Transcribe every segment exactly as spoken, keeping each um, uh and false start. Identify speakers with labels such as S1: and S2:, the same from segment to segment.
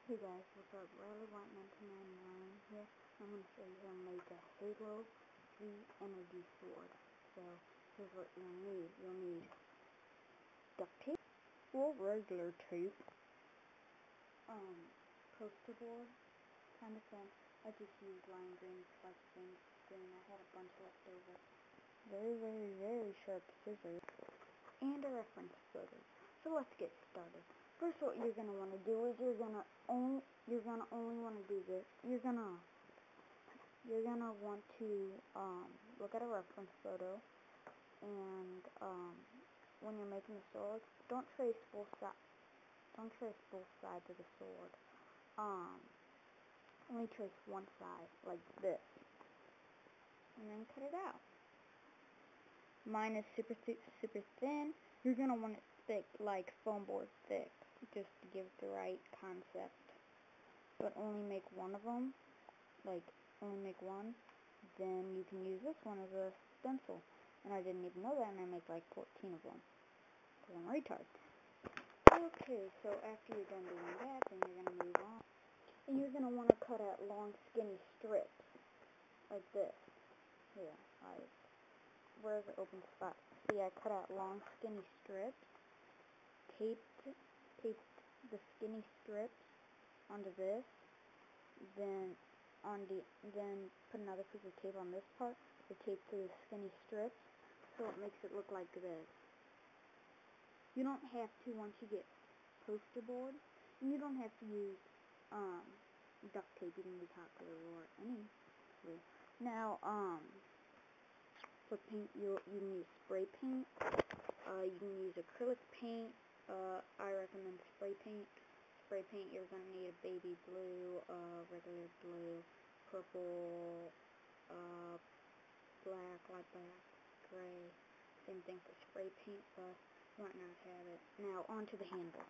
S1: Hey guys, what's up? Riley White nineteen ninety-nine here. I'm going to show you how to make a Halo three energy sword. So, here's what you'll need. You'll need duct tape or regular tape, um, poster board, kind of thin. I just used lime green, spice green, green. I had a bunch left over. Very, very, very sharp scissors. And a reference photo. So let's get started. First, what you're gonna want to do is you're gonna only you're gonna only want to do this. You're gonna you're gonna want to um, look at a reference photo, and um, when you're making the sword, don't trace both sides. Don't trace both sides of the sword. Um, only trace one side, like this, and then cut it out. Mine is super super thin. You're gonna want it thick, like foam board thick, just to give it the right concept. But only make one of them, like only make one, then you can use this one as a stencil. And I didn't even know that, and I make like fourteen of them, because I'm a retard. Okay, so after you're done doing that, then you're going to move on. And you're going to want to cut out long skinny strips, like this. Here, I, where's the open spot? See, I cut out long skinny strips, taped, taped the skinny strips onto this, then on the, then put another piece of tape on this part, the tape to the skinny strips, so it makes it look like this. You don't have to once you get poster board, and you don't have to use um, duct tape. You can use hot glue or any glue. Now, um, for paint, you you can use spray paint. Uh, you can use acrylic paint. Uh, I recommend spray paint. Spray paint, you're going to need a baby blue, uh, regular blue, purple, uh, black, light black, gray. Same thing for spray paint, but you might not have it. Now, onto the handle.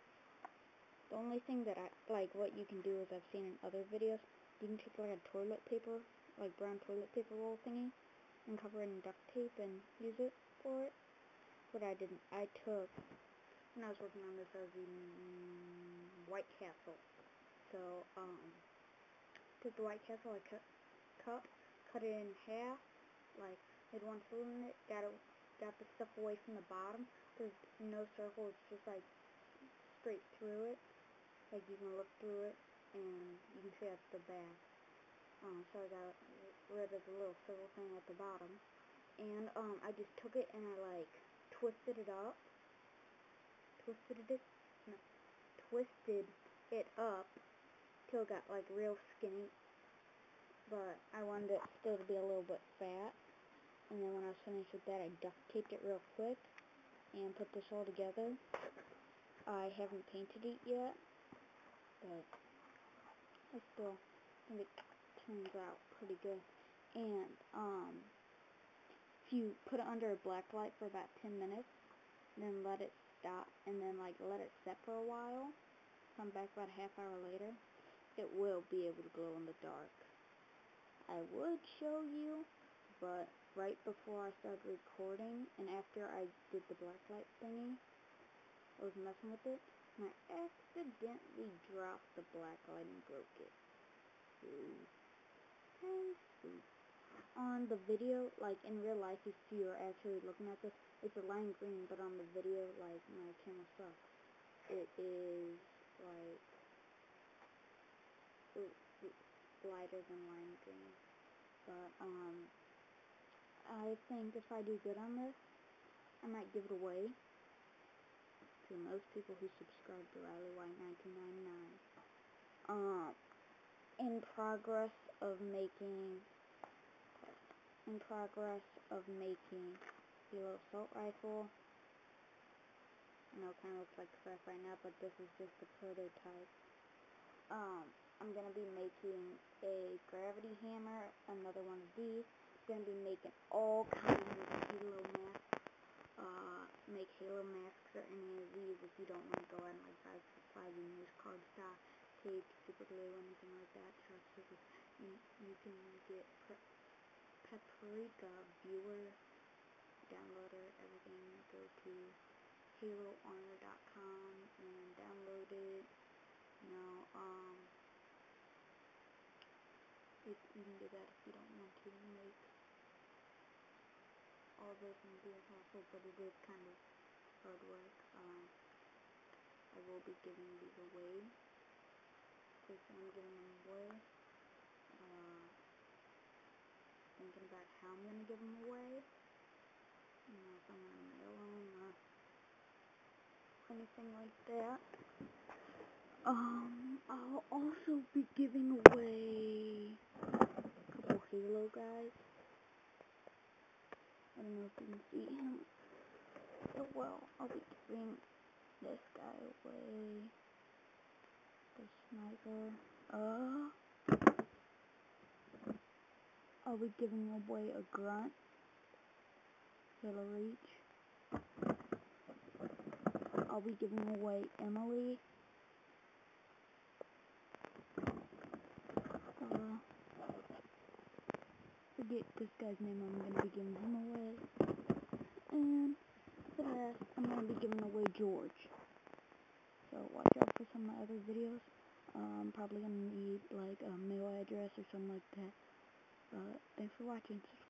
S1: The only thing that I, like, what you can do is I've seen in other videos, you can take like a toilet paper, like brown toilet paper roll thingy, and cover it in duct tape and use it for it. But I didn't. I took, when I was working on this, I was using White Castle. So, um, took the White Castle, I cut, cut, cut it in half, like, made one hole in it, got it, got the stuff away from the bottom. There's no circle, it's just like straight through it. Like, you can look through it, and you can see at the back. Um, so I got rid of the little circle thing at the bottom. And, um, I just took it and I, like, twisted it up. Twisted it, no, twisted it up till it got, like, real skinny. But I wanted it still to be a little bit fat. And then when I was finished with that, I duct taped it real quick and put this all together. I haven't painted it yet, but I still think it turns out pretty good. And um, if you put it under a black light for about ten minutes, then let it stop, and then like let it set for a while, come back about a half hour later, it will be able to glow in the dark. I would show you, but right before I started recording, and after I did the black light thingy, I was messing with it, and I accidentally dropped the black light and broke it. Ooh. And ooh. On the video, like in real life, if you're actually looking at this, it's a lime green, but on the video, like, my camera sucks. It is, like, ooh, lighter than lime green. But, um, I think if I do good on this, I might give it away to most people who subscribe to Riley White nineteen ninety-nine. Um, in progress of making, in progress of making a little assault rifle. I know it kind of looks like crap right now, but this is just a prototype. Um, I'm going to be making a gravity hammer, another one of these. I'm going to be making all kinds of Halo masks. Uh, make Halo masks or any of these if you don't want to go out and like buy supplies and use cardstock, tape, super glue, anything like that. Trust super. You, you can get Paprika Viewer, downloader, everything. Go to halo armor dot com and download it. You know, um. It, you can do that if you don't want to make all this and do it also, but it is kind of hard work. Um, I will be giving these away. First, I'm giving them away. Uh, thinking about how I'm gonna give them away. You know, if I'm gonna mail them or anything like that. Um, I'll also be giving away a couple Halo guys. I don't know if you can see him. So, well, I'll be giving this guy away. The sniper. Uh, I'll be giving away a grunt. Halo Reach. I'll be giving away Emily. Uh, forget this guy's name, I'm going to be giving him away. And the rest, I'm going to be giving away George. So watch out for some of my other videos. Uh, I'm probably going to need like a mail address or something like that. But thanks for watching.